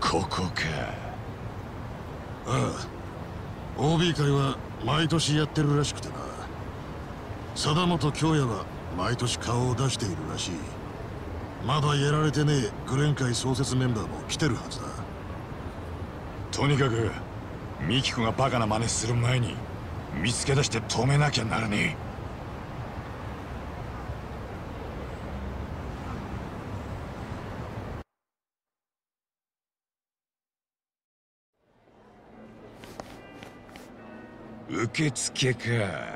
ここか。 ああ、 OB 会は毎年やってるらしくてな。貞本京也は毎年顔を出しているらしい。まだやられてねえグレン会創設メンバーも来てるはずだ。 とにかくミキコがバカな真似する前に見つけ出して止めなきゃならねえ。受付か。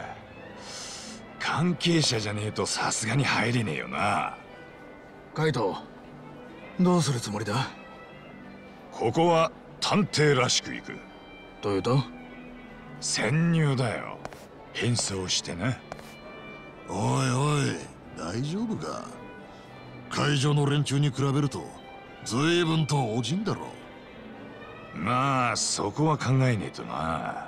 関係者じゃねえとさすがに入れねえよな。 カイト、どうするつもりだ？ ここは探偵らしく行く。 というと？ 潜入だよ。変装してな。 おいおい、大丈夫か？会場の連中に比べると随分とおじんだろ。 まあそこは考えねえとな。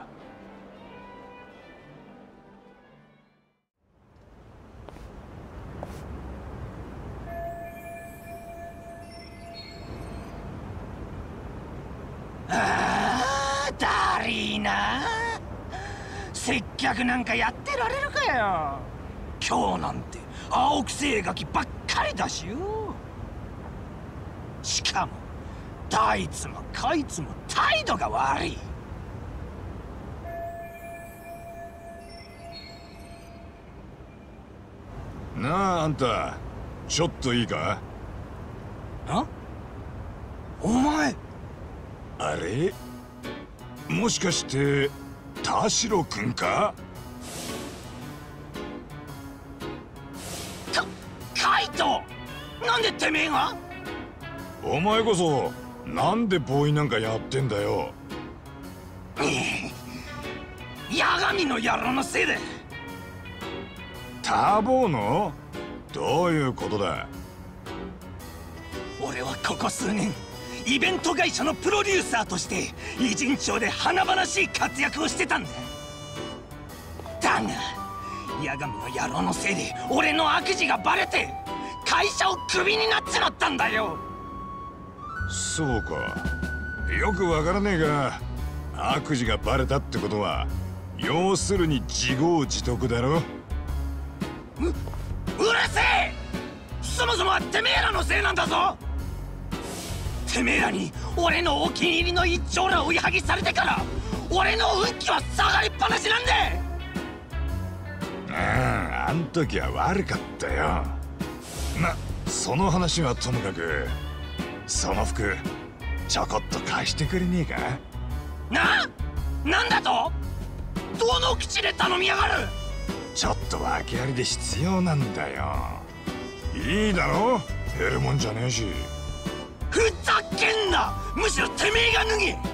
だりーな。接客なんかやってられるかよ。今日なんて青くせえガキばっかりだしよ。しかもどいつもこいつも態度が悪い。 なあ、あんたちょっといいか？ お前、 あれ、もしかして田代君か？ カイト、なんでてめえが？ お前こそなんでボーイなんかやってんだよ。 八神の野郎のせいで。 ターボーの？どういうことだ？ 俺はここ数年イベント会社のプロデューサーとして偉人町で華々しい活躍をしてたんだ。だが八神の野郎のせいで俺の悪事がバレて会社をクビになっちまったんだよ。 そうか。よくわからねえが、悪事がバレたってことは要するに自業自得だろ。 うるせえ！そもそもはてめえらのせいなんだぞ。てめえらに俺のお気に入りの一丁ら追いはぎされてから俺の運気は下がりっぱなしなんだ。 あん時は悪かったよ。その話はともかく、その服ちょこっと貸してくれねえか？ なんだと？どの口で頼みやがる？ ちょっと訳ありで必要なんだよ。いいだろ？減るもんじゃねえし。 ふざけんな！むしろてめえが脱げ！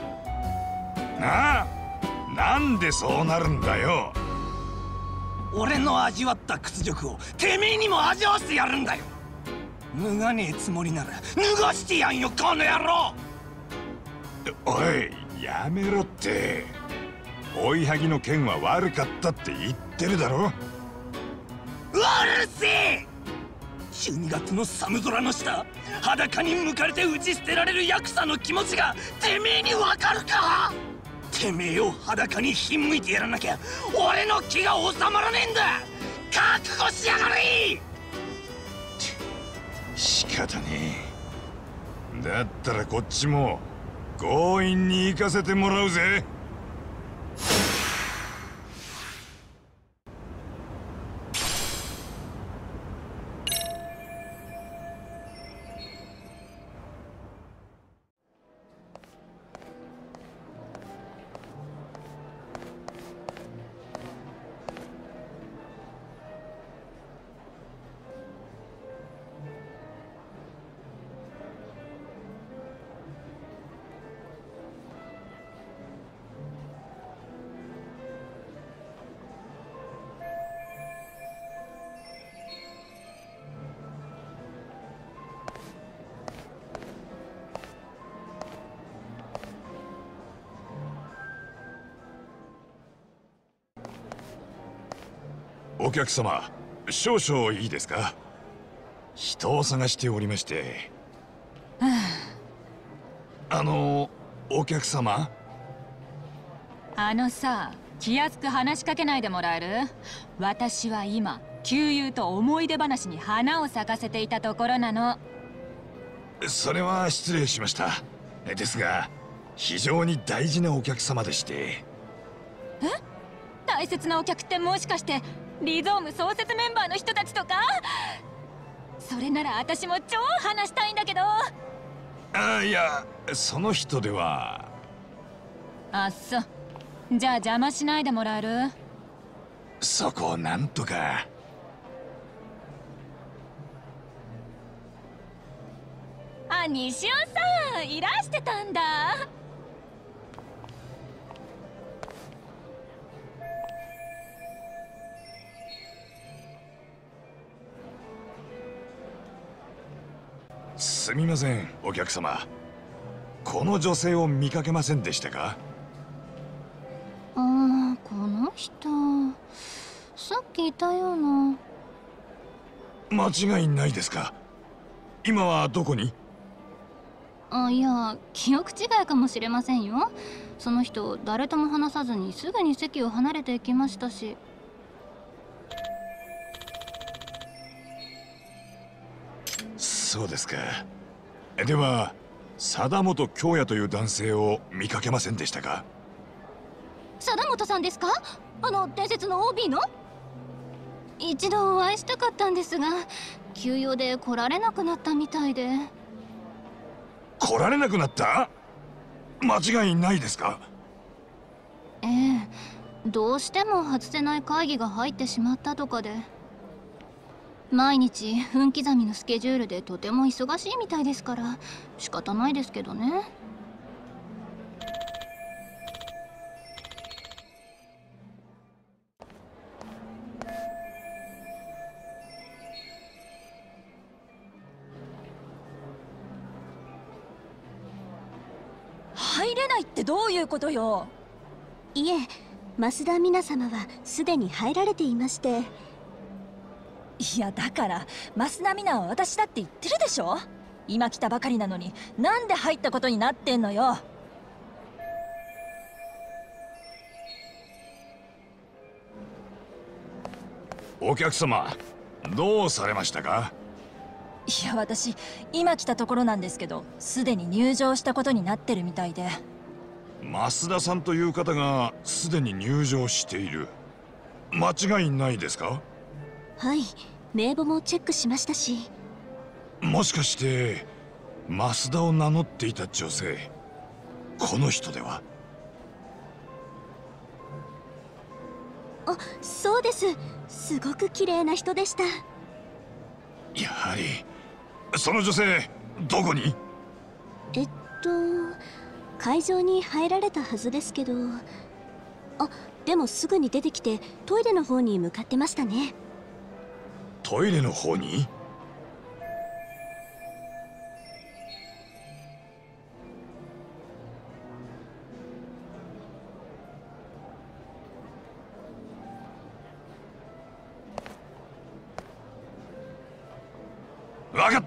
なんでそうなるんだよ。 俺の味わった屈辱をてめえにも味わわせてやるんだよ。脱がねえつもりなら脱がしてやんよ、この野郎！ おい、やめろって。追いはぎの件は悪かったって言ってるだろ。 うるせえ！12月の寒空の下、裸に向かれて打ち捨てられるヤクザの気持ちがてめえにわかるか？てめえを裸にひんむいてやらなきゃ俺の気が収まらねえんだ。覚悟しやがれ！ 仕方ねえ。だったらこっちも強引に行かせてもらうぜ。お客様、少々いいですか？人を探しておりまして。 お客様。 さ、気安く話しかけないでもらえる？私は今旧友と思い出話に花を咲かせていたところなの。 それは失礼しました。ですが非常に大事なお客様でして。 大切なお客ってもしかしてリゾーム創設メンバーの人たちとか？それなら私も超話したいんだけど。 いや、その人では。 あっそ。じゃあ邪魔しないでもらえる？ そこをなんとか。 西尾さん、いらしてたんだ。 すみません、お客様。この女性を見かけませんでしたか？ この人さっきいたような。 間違いないですか？今はどこに？ いや、記憶違いかもしれませんよ。その人誰とも話さずにすぐに席を離れていきましたし。 そうですか。では貞本京也という男性を見かけませんでしたか？ 貞本さんですか？伝説の OB の？一度お会いしたかったんですが、休養で来られなくなったみたいで。 来られなくなった？間違いないですか？ ええ、どうしても外せない会議が入ってしまったとかで。毎日分刻みのスケジュールでとても忙しいみたいですから仕方ないですけどね。 入れないってどういうことよ？ いえ、増田皆様はすでに入られていまして。 いや、だから増田美奈は私だって言ってるでしょ。今来たばかりなのになんで入ったことになってんのよ。 お客様、どうされましたか？ いや、私今来たところなんですけど、すでに入場したことになってるみたいで。 増田さんという方がすでに入場している。間違いないですか？ はい、名簿もチェックしましたし。 もしかして増田を名乗っていた女性、この人では？ あ、そうです。すごく綺麗な人でした。 やはりその女性、どこに？ 会場に入られたはずですけど。あ、でもすぐに出てきてトイレの方に向かってましたね。 トイレの方に？わかった。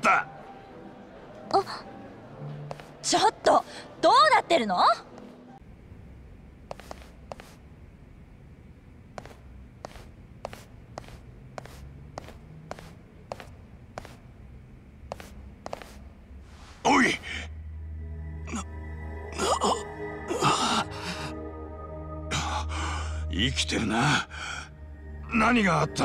ちょっとどうなってるの？ おい、生きてるな。何があった？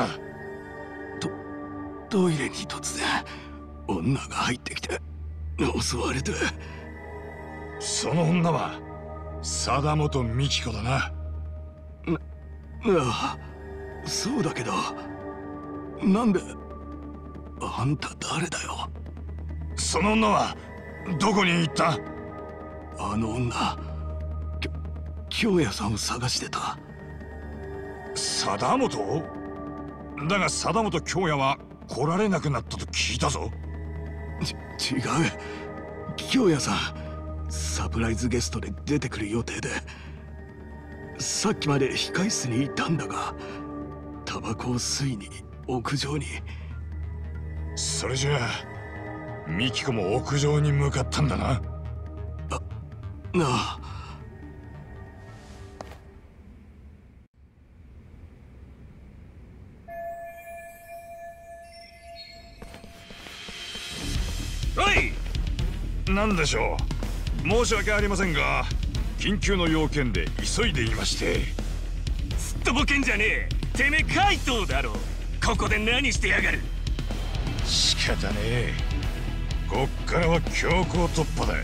トイレに突然女が入ってきて襲われて。 その女は貞本美紀子だな。 ああ、そうだけど、なんであんた誰だよ？ その女はどこに行った？ あの女、京也さんを探してた。 貞本？だが貞本京也は来られなくなったと聞いたぞ。 違う、京也さんサプライズゲストで出てくる予定で、さっきまで控室にいたんだが、タバコを吸いに屋上に。 それじゃあ美紀子も屋上に向かったんだな。 なあ。 おい、何でしょう。申し訳ありませんが、緊急の要件で急いでいまして。 すっとぼけんじゃねえ。てめえ怪盗だろ。ここで何してやがる。 仕方ねえ。こっからは強行突破だ。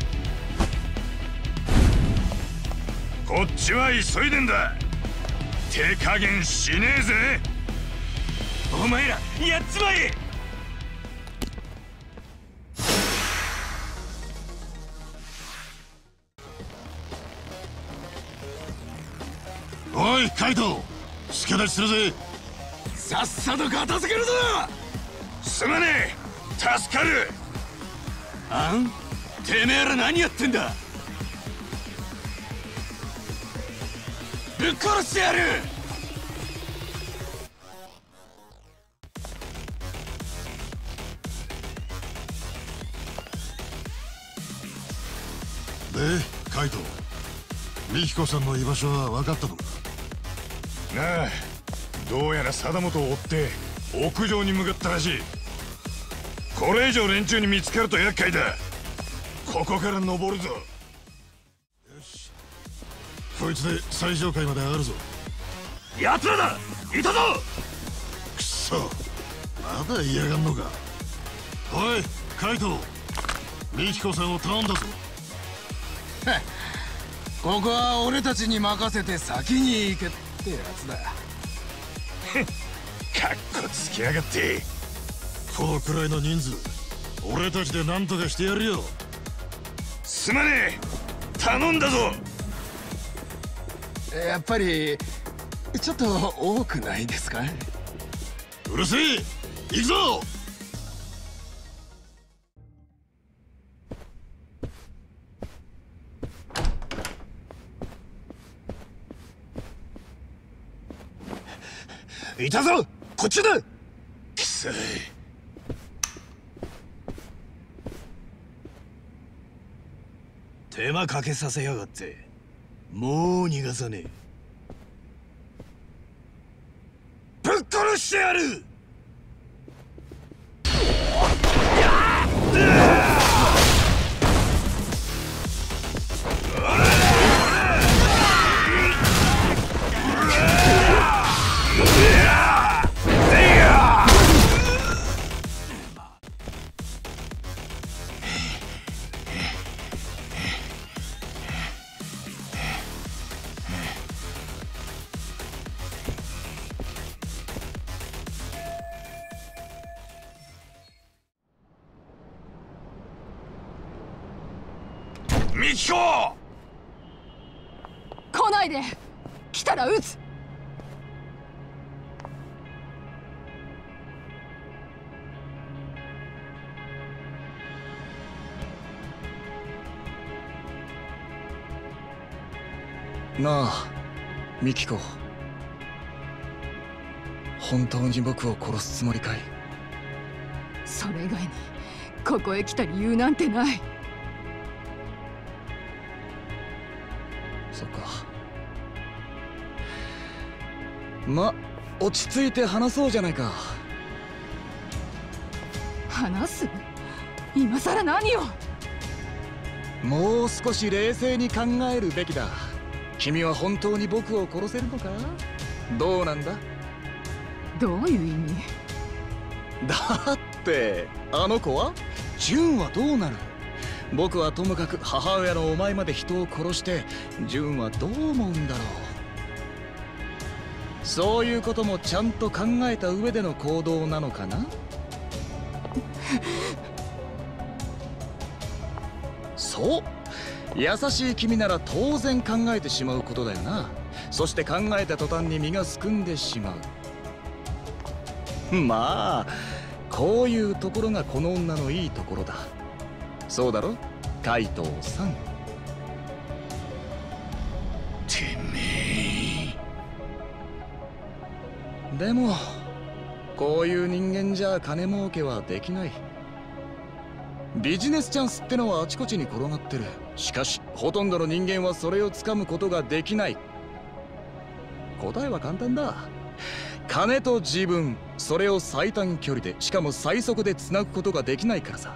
こっちは急いでんだ。手加減しねえぜ。 お前らやっちまえ。 おいカイト、助立ちするぜ。 さっさと片付けるぞ。 すまねえ、助かる。 あん？てめえら何やってんだ。ぶっ殺してやる。 でカイト、ミキコさんの居場所は分かったのか。 なあ、どうやら貞本を追って屋上に向かったらしい。これ以上連中に見つかると厄介だ。ここから登るぞ。よし、こいつで最上階まで上がるぞ。 奴らだ、いたぞ。 くそ、まだ嫌がんのか。おいカイト、ミキコさんを頼んだぞ。 ここは俺たちに任せて先に行けってやつだ。 かっこつきやがって。 このくらいの人数、俺たちで何とかしてやるよ。 すまねえ、頼んだぞ。 やっぱりちょっと多くないですか。 うるせえ、行くぞ。 いたぞ、こっちだ。 くそい。 手間かけさせやがって、もう逃がさねえ。ぶっ殺してやる。 ミキコ！ 来ないで。来たら撃つ。 なあミキコ、本当に僕を殺すつもりかい。 それ以外にここへ来た理由なんてない。 そっか。ま、落ち着いて話そうじゃないか。 話す？今さら何を。 もう少し冷静に考えるべきだ。君は本当に僕を殺せるのか？どうなんだ？ どういう意味？ だってあの子は？純はどうなる？僕はともかく母親のお前まで人を殺して純はどう思うんだろう。そういうこともちゃんと考えた上での行動なのかな？そう、優しい君なら当然考えてしまうことだよな。そして考えた途端に身がすくんでしまう。まあこういうところがこの女のいいところだ。そうだろカイトさん。 てめえ。でもこういう人間じゃ金儲けはできない。 ビジネスチャンスってのはあちこちに転がってる。しかしほとんどの人間はそれをつかむことができない。答えは簡単だ。金と自分、それを最短距離で、しかも最速でつなぐことができないからさ。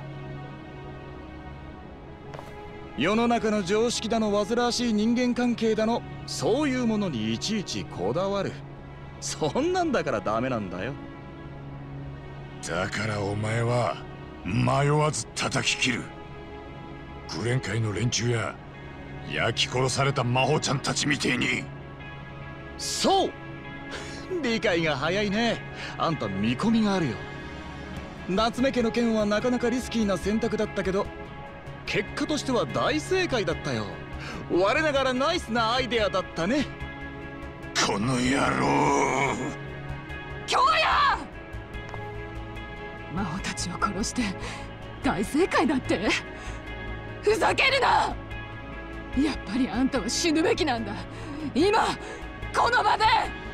世の中の常識だの煩わしい人間関係だの、そういうものにいちいちこだわる。そんなんだからダメなんだよ。 だからお前は迷わず叩き切る。グレン界の連中や焼き殺された魔法ちゃんたちみてえに。 そう、理解が早いね。あんた見込みがあるよ。夏目家の件はなかなかリスキーな選択だったけど、結果としては大正解だったよ。我ながらナイスなアイデアだったね。 この野郎。 京也！魔王たちを殺して大正解だって？ふざけるな！やっぱりあんたは死ぬべきなんだ。今この場で。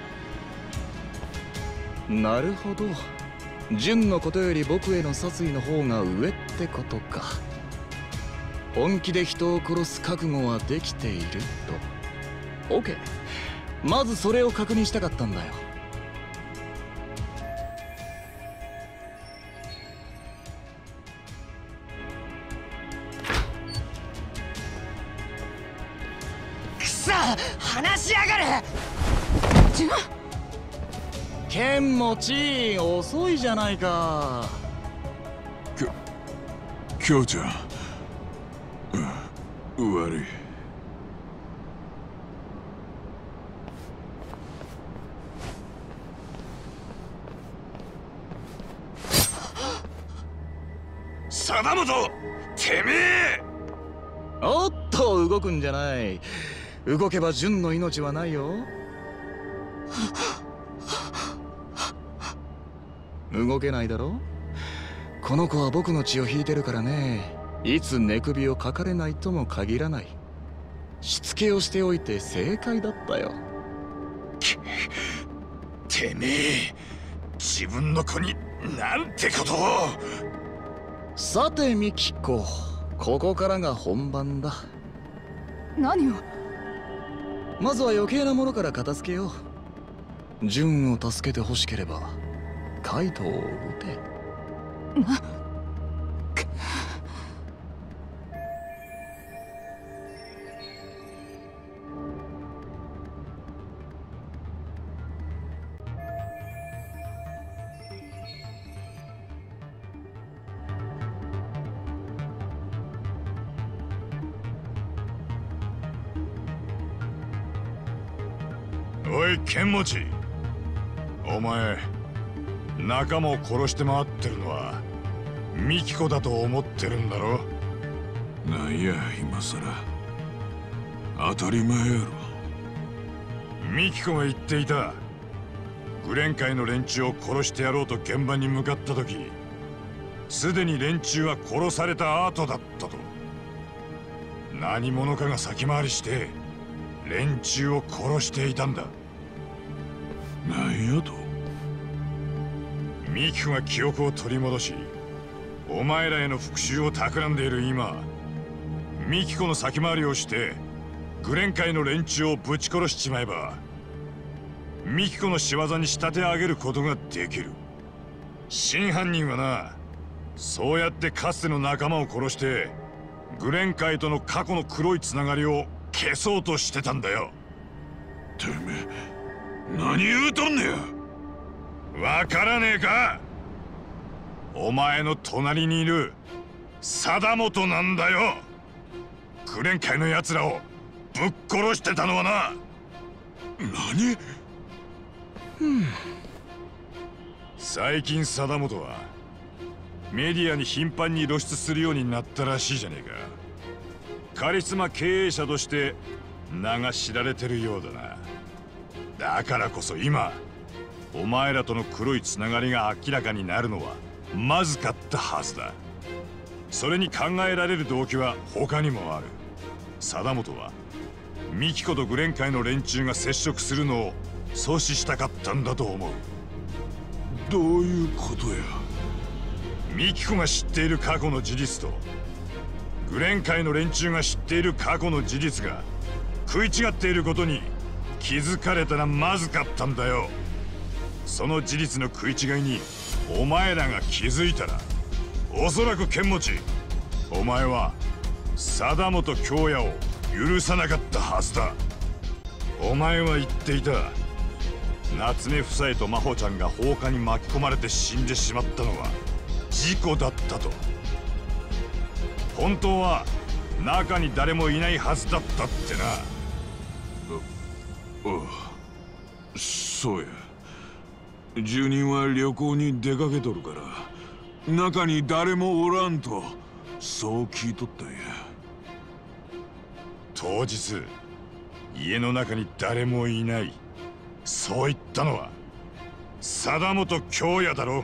なるほど、純のことより僕への殺意の方が上ってことか。本気で人を殺す覚悟はできていると。 OK、 まずそれを確認したかったんだよ。 くそ、話しやがる。 剣持ち遅いじゃないか。 京ちゃん、悪い。貞本、てめえ！ おっと、動くんじゃない。動けば純の命はないよ。動けないだろ。この子は僕の血を引いてるからね。いつ寝首をかかれないとも限らない。しつけをしておいて正解だったよ。 てめえ、自分の子になんてことを。 さてミキコ、ここからが本番だ。 何を？ まずは余計なものから片付けよう。純を助けて欲しければカイトを撃て。 おい剣持ち、お前仲間を殺して回ってるのはミキコだと思ってるんだろ。なんや今さら、当たり前やろ。ミキコが言っていた、グレン界の連中を殺してやろうと現場に向かった時、すでに連中は殺された後だったと。何者かが先回りして連中を殺していたんだ。なんやと？ミキコが記憶を取り戻し、お前らへの復讐を企んでいる今、ミキコの先回りをしてグレン界の連中をぶち殺しちまえば、ミキコの仕業に仕立て上げることができる。真犯人はな、そうやってかつての仲間を殺してグレン界との過去の黒いつながりを消そうとしてたんだよ。てめえ何言うとんねや。わからねえか？お前の隣にいる貞本なんだよ。グレン界の奴らをぶっ殺してたのはな。何？最近貞本はメディアに頻繁に露出するようになったらしいじゃねえか。カリスマ経営者として名が知られてるようだな。だからこそ今、お前らとの黒いつながりが明らかになるのはまずかったはずだ。それに考えられる動機は他にもある。貞本はミキコとグレン界の連中が接触するのを阻止したかったんだと思う。どういうことや？ ミキコが知っている過去の事実とグレン界の連中が知っている過去の事実が食い違っていることに気づかれたらまずかったんだよ。その事実の食い違いにお前らが気づいたら、おそらく剣持、お前は貞本京也を許さなかったはずだ。お前は言っていた。夏目夫妻と真帆ちゃんが放火に巻き込まれて死んでしまったのは事故だったと。本当は中に誰もいないはずだったってな。 そうや。住人は旅行に出かけとるから中に誰もおらんとそう聞いとったんや。 当日家の中に誰もいない、そう言ったのは貞本京也だろ。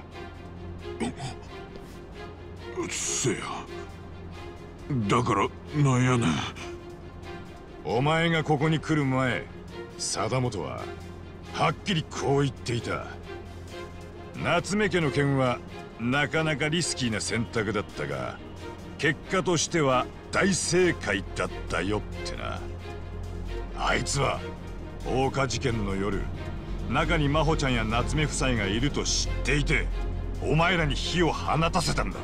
せや。だからなんやねん。 お前がここに来る前、貞本ははっきりこう言っていた。夏目家の件はなかなかリスキーな選択だったが結果としては大正解だったよってな。あいつは放火事件の夜、中に真帆ちゃんや夏目夫妻がいると知っていてお前らに火を放たせたんだ。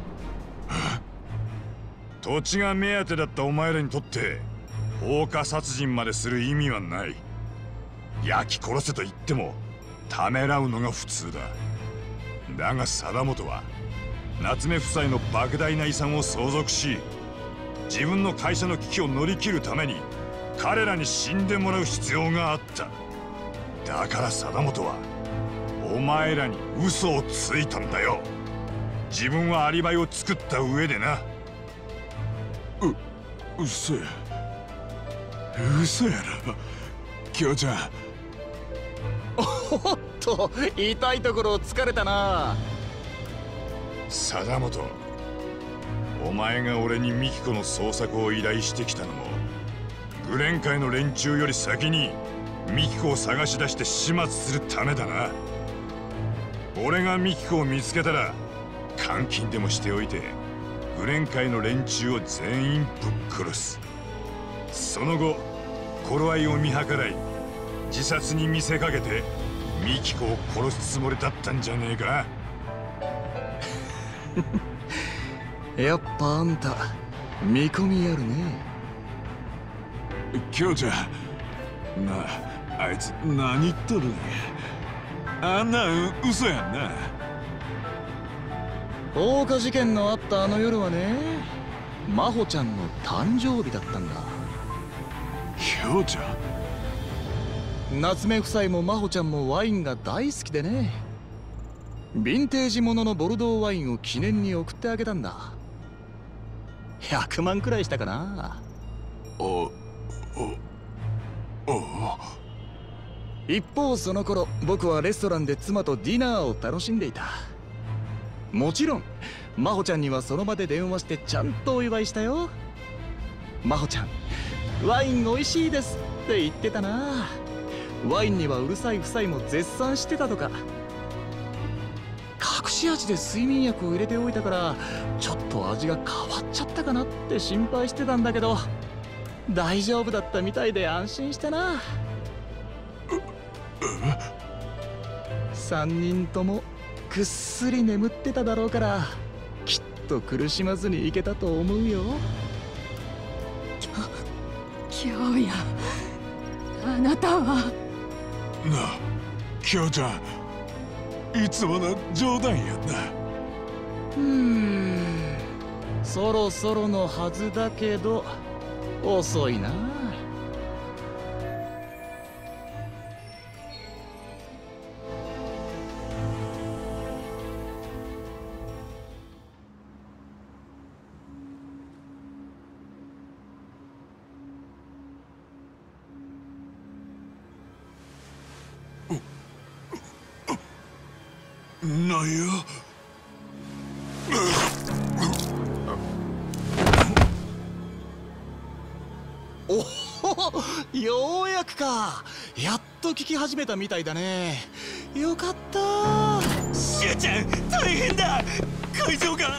土地が目当てだったお前らにとって放火殺人までする意味はない。焼き殺せと言ってもためらうのが普通だ。だが貞本は夏目夫妻の莫大な遺産を相続し、自分の会社の危機を乗り切るために彼らに死んでもらう必要があった。だから貞本はお前らに嘘をついたんだよ。自分はアリバイを作った上でな。 嘘やな京ちゃん。 おっと、痛いところを突かれたな。 貞本、お前が俺にミキコの捜索を依頼してきたのもグレン界の連中より先にミキコを探し出して始末するためだな。俺がミキコを見つけたら監禁でもしておいてグレン界の連中を全員ぶっ殺す。その後頃合いを見計らい自殺に見せかけてミキコを殺すつもりだったんじゃねえか。 やっぱあんた見込みあるね。 京ちゃんあいつ何言っとるんや。あんなん嘘やんな。 放火事件のあったあの夜はね、真帆ちゃんの誕生日だったんだ。 京ちゃん。 夏目夫妻も真帆ちゃんもワインが大好きでね、ヴィンテージもののボルドーワインを記念に送ってあげたんだ。100万くらいしたかな。一方その頃僕はレストランで妻とディナーを楽しんでいた。もちろん真帆ちゃんにはその場で電話してちゃんとお祝いしたよ。真帆ちゃん、ワイン美味しいですって言ってたな。ワインにはうるさい夫妻も絶賛してたとか。隠し味で睡眠薬を入れておいたからちょっと味が変わっちゃったかなって心配してたんだけど大丈夫だったみたいで安心したな。3人ともぐっすり眠ってただろうからきっと苦しまずにいけたと思うよ。 京也、あなたは。 なあ京ちゃん、いつもの冗談やんな。 そろそろのはずだけど遅いな。 なんや。 おお、ようやくか。やっと聞き始めたみたいだね。よかった。 シュウちゃん大変だ。 会場が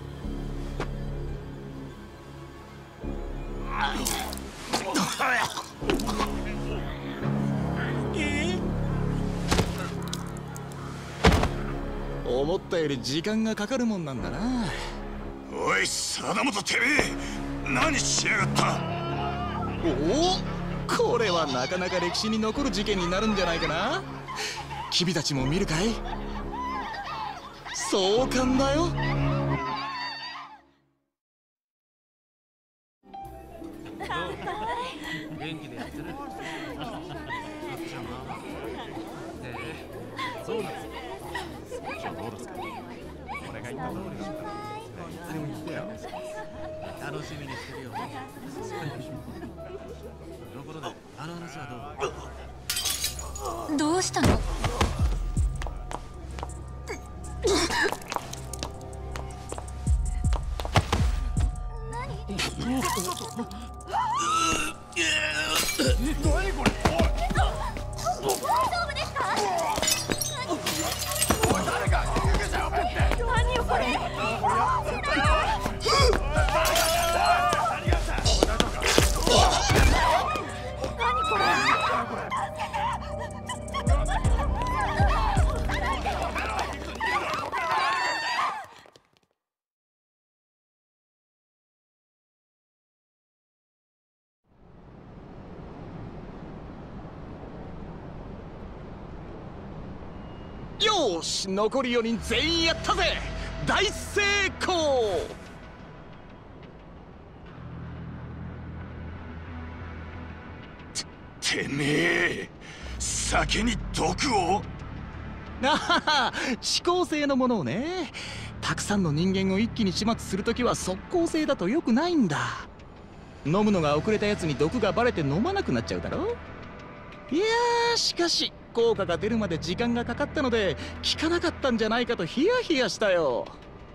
思ったより時間がかかるもんなんだな。 おい貞本、てめえ何しやがった。 おお、これはなかなか歴史に残る事件になるんじゃないかな。君たちも見るかい。壮観だよ。 元気でやってる。そうなんですよ。じゃあどうですか。俺が言った通りだったらいつでも言ってよ。楽しみにしてるよ。ところであの話はどう？ どうしたの？ 何これ。 大丈夫ですか？ おい誰か救急車呼べって。 何よこれ。 よし、残り4人全員やったぜ。大成功。 てめえ酒に毒を。 あはは、指向性のものをね。たくさんの人間を一気に始末するときは即効性だとよくないんだ。飲むのが遅れたやつに毒がバレて飲まなくなっちゃうだろ。いやー、しかし効果が出るまで時間がかかったので効かなかったんじゃないかとヒヤヒヤしたよ。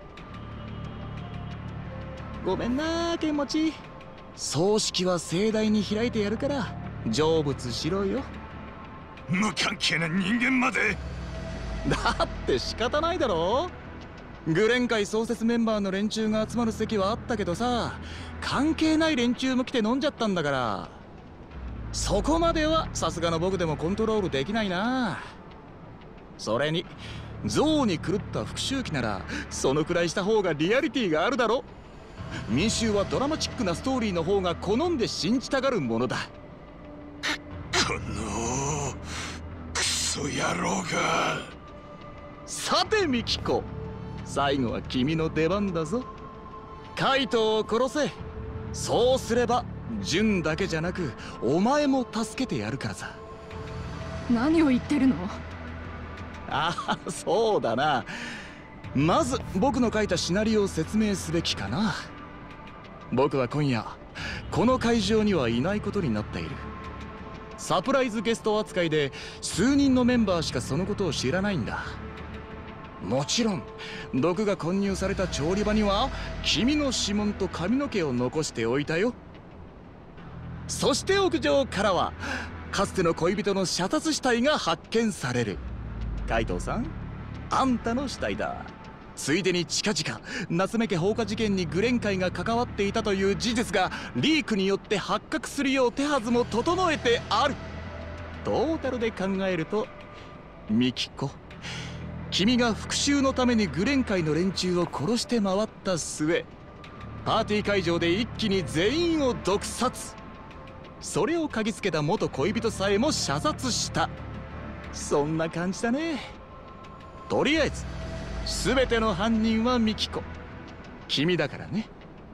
ごめんな剣持ち。葬式は盛大に開いてやるから成仏しろよ。 無関係な人間まで。 だって仕方ないだろ。グレン会創設メンバーの連中が集まる席はあったけどさ、関係ない連中も来て飲んじゃったんだから、そこまではさすがの僕でもコントロールできないな。それに象に狂った復讐記ならそのくらいした方がリアリティがあるだろ。民衆はドラマチックなストーリーの方が好んで信じたがるものだ。 このクソ野郎が。 さてミキコ、最後は君の出番だぞ。カイトを殺せ。そうすればジュンだけじゃなくお前も助けてやるからさ。 何を言ってるの？ ああ、そうだな。まず僕の書いたシナリオを説明すべきかな。僕は今夜この会場にはいないことになっている。サプライズゲスト扱いで数人のメンバーしかそのことを知らないんだ。もちろん毒が混入された調理場には君の指紋と髪の毛を残しておいたよ。そして屋上からはかつての恋人の射殺死体が発見される。カイトさん、あんたの死体だ。ついでに近々夏目家放火事件にグレン会が関わっていたという事実がリークによって発覚するよう手はずも整えてある。トータルで考えるとミキコ、君が復讐のためにグレン会の連中を殺して回った末、パーティー会場で一気に全員を毒殺。それを嗅ぎつけた元恋人さえも射殺した。そんな感じだね。とりあえず全ての犯人はミキコ、君だからね。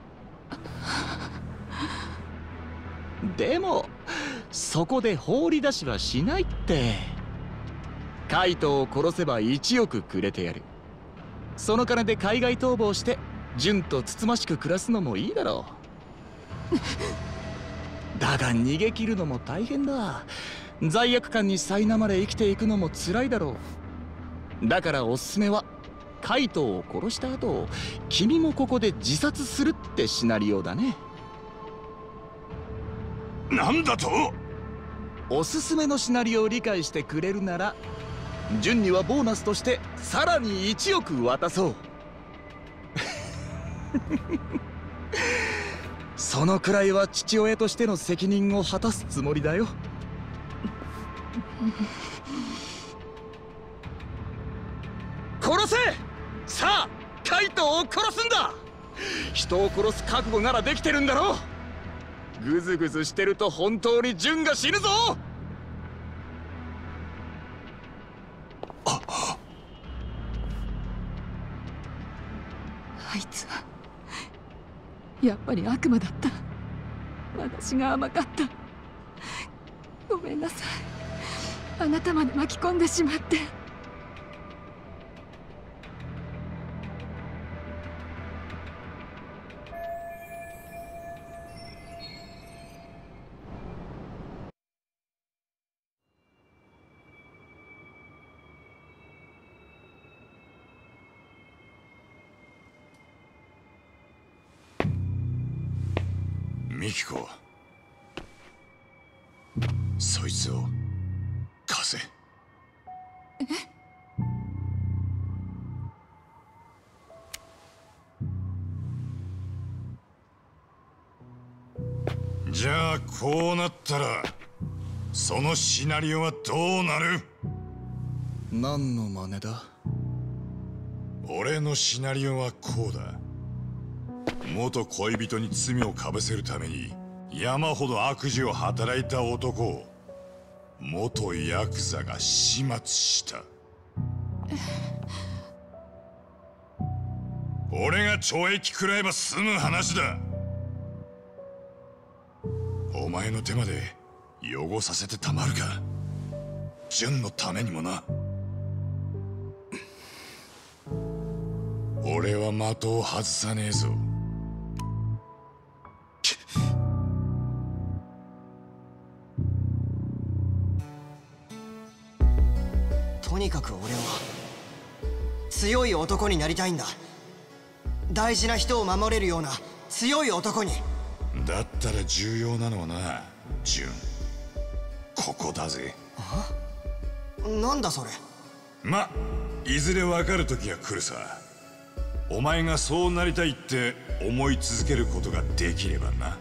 でもそこで放り出しはしないって。カイトを殺せば1億くれてやる。その金で海外逃亡してジュンとつつましく暮らすのもいいだろう。だが逃げ切るのも大変だ。罪悪感に苛まれ生きていくのも辛いだろう。だからおすすめはカイトを殺した後君もここで自殺するってシナリオだね。 なんだと？ おすすめのシナリオを理解してくれるならジュンにはボーナスとしてさらに1億渡そう。 そのくらいは父親としての責任を果たすつもりだよ。殺せ！さあカイトを殺すんだ！人を殺す覚悟ならできてるんだろう。グズグズしてると本当にジュンが死ぬぞ。 あいつはやっぱり悪魔だった。私が甘かった。ごめんなさい。あなたまで巻き込んでしまって。 ミキコ、そいつを貸せ。じゃあこうなったらそのシナリオはどうなる？ 何の真似だ？ 俺のシナリオはこうだ。元恋人に罪をかぶせるために山ほど悪事を働いた男を元ヤクザが始末した。俺が懲役食らえば済む話だ。お前の手まで汚させてたまるか。純のためにもな。俺は的を外さねえぞ。 とにかく俺は強い男になりたいんだ。大事な人を守れるような強い男に。 だったら重要なのはな、純、ここだぜ。 なんだそれ。 ま、いずれ分かる時が来るさ。お前がそうなりたいって思い続けることができればな。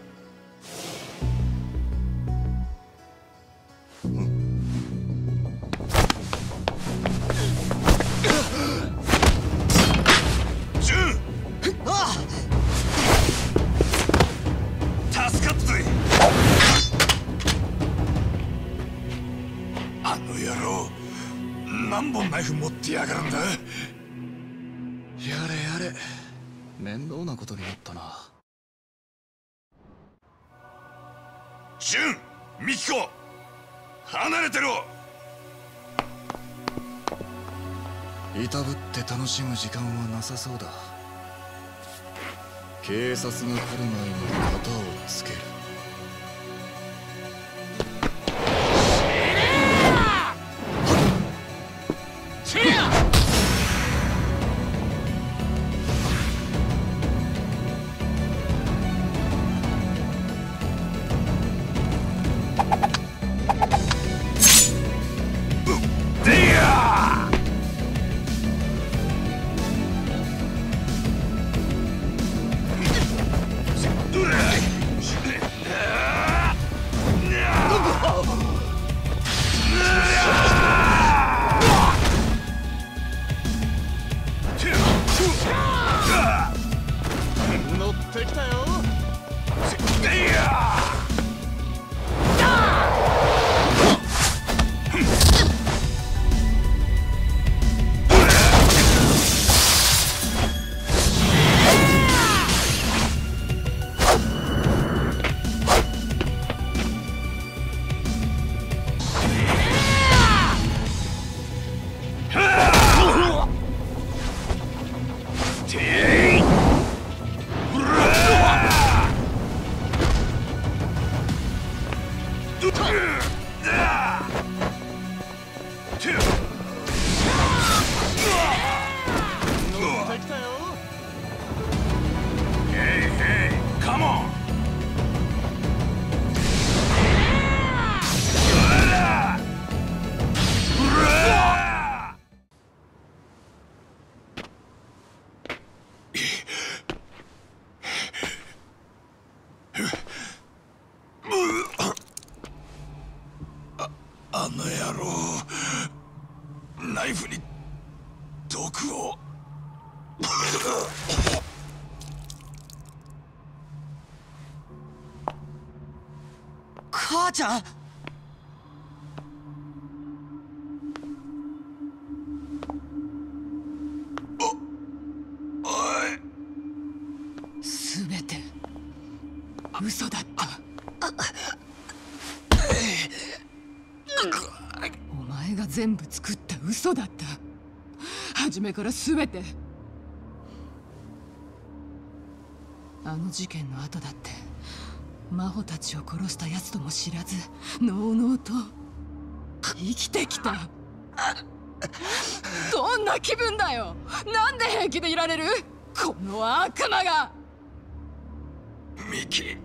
何本ナイフ持ってやがるんだ。やれやれ、面倒なことになったな。 純、ミキコ、離れてろ。 いたぶって楽しむ時間はなさそうだ。警察が来る前に片をつける。乗ってきたよ。 野郎、ナイフに毒を。 母ちゃん。 すべて嘘だった。お前が全部作った嘘だった。初めからすべて。あの事件の後だって真帆たちを殺した奴とも知らずのうのうと生きてきた。どんな気分だよ。なんで平気でいられる、この悪魔が。 ミキ、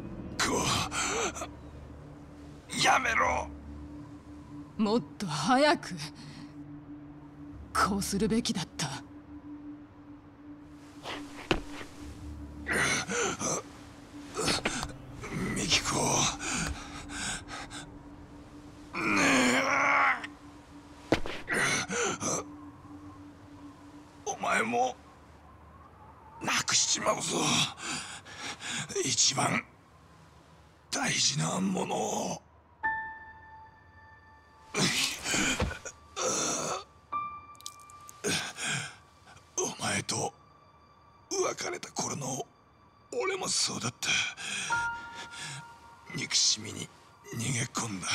やめろ。 もっと早くこうするべきだった。 ミキコ、お前もなくしちまうぞ、一番大事なものを。お前と別れた頃の俺もそうだった。憎しみに逃げ込んだ。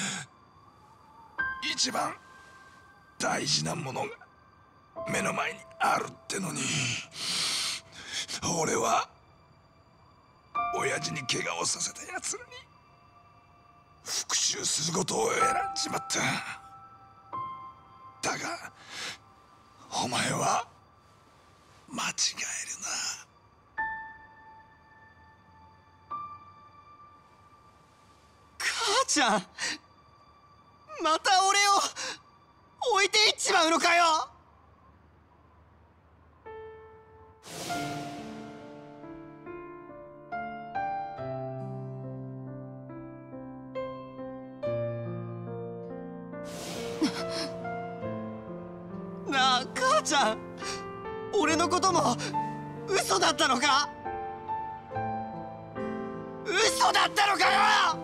一番大事なものが目の前にあるってのに、俺は親父に怪我をさせたやつらに復讐することを選んじまった。だがお前は間違えるな。 母ちゃん、また俺を置いていっちまうのかよ。なあ母ちゃん、俺のことも嘘だったのか。嘘だったのかよ。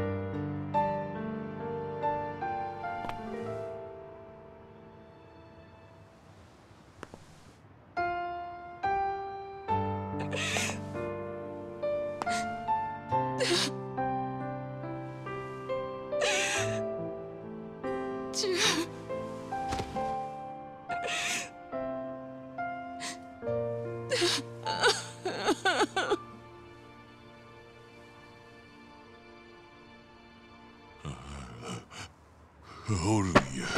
おるんや、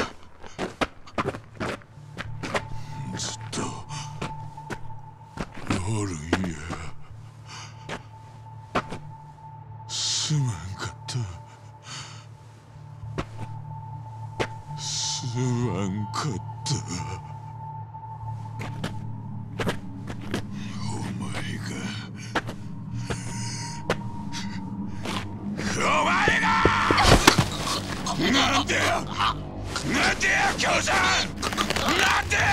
ずっとおるんや。すまんかった、すまんかった。お前がなんでよ、なんでよ、京さん、なんでよ。